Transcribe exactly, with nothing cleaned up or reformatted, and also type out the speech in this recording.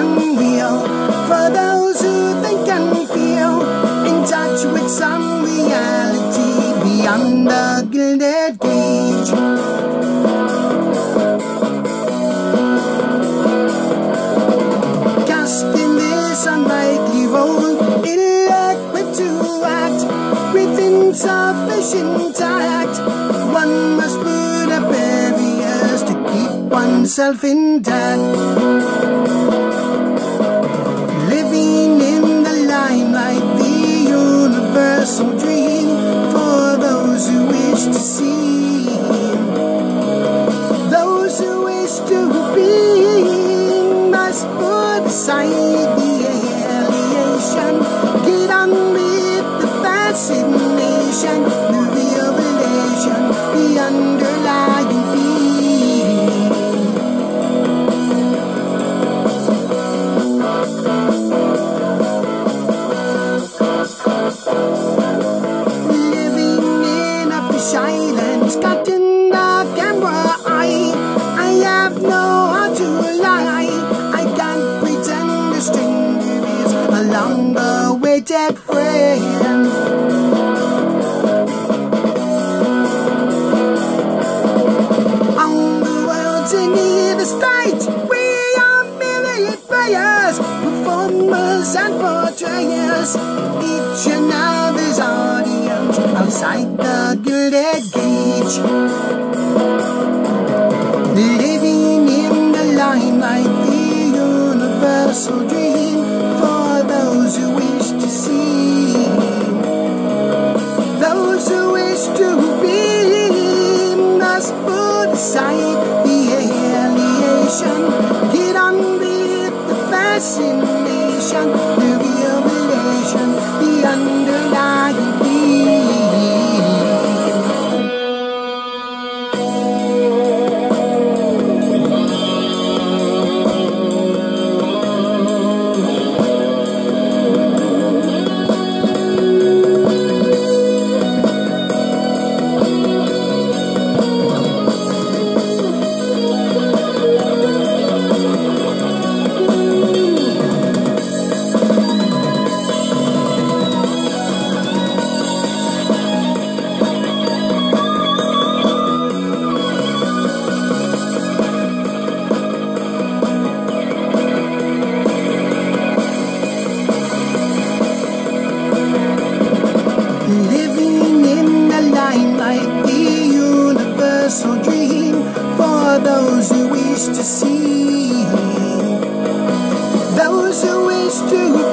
unreal. For those who think and feel in touch with some reality beyond the gilded cage. Cast in this unlikely role, ill-equipped to act with insufficient tact, one must put up barriers to keep oneself intact. Living in the limelight, the universal dream for those who wish to see, those who wish to be, must put aside the alienation, get on with the fascination, the revelation, the underlying theme. Living in a fish island, got in the camera eye, I have no heart to lie, I can't pretend a stranger is a long-awaited friend. On the world to near the stage, we are merely players, performers and portrayers, each another's audience outside the gilded cage. Living in the limelight, the universal dream for those who wish to see, those who wish to be, must put aside the alienation, get on with the fascination, the revelation, the underlying theme. Living in the limelight, the universal dream for those who wish to see, those who wish to